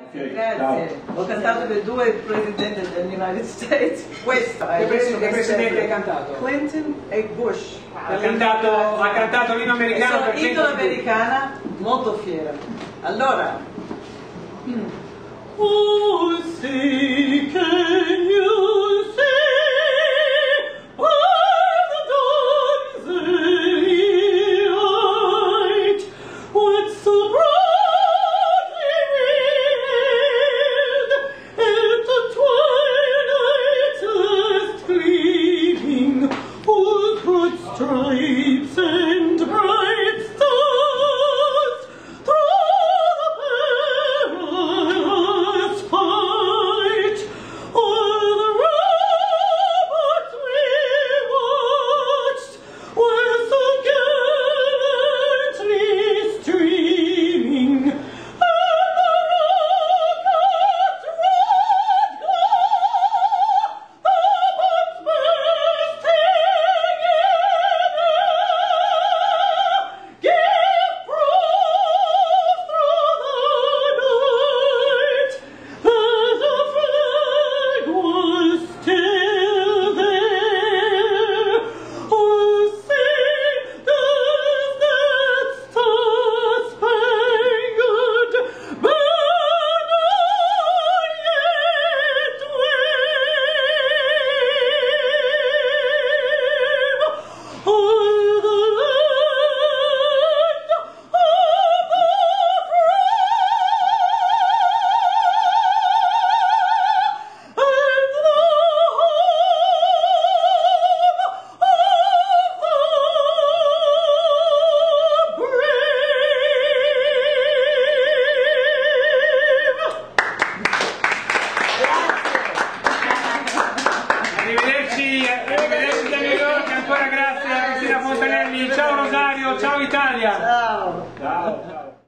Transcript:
Okay, Grazie. ciao. Ho cantato per due presidenti degli United States. Questo è Che presidente hai cantato? Clinton e Bush. Ha cantato l'inno americano Sono per Clinton. italo-americana, molto fiera. Allora. Oh, see, can you see all the dawns light, what's so broadly revealed at the twilight's last gleaming, whose broad stripes and bright stars through the perilous fight, o'er the ramparts we watched were so gallantly streaming, and the rocket's red glow upon bursting in air gave proof through the night that the flag was still there. Oh, see, does that star-spangled banner yet wave o'er the land of the free and the Arrivederci da New York, ancora grazie a Cristina Fontanelli, ciao Rosario, ciao Italia! Ciao! Ciao, ciao.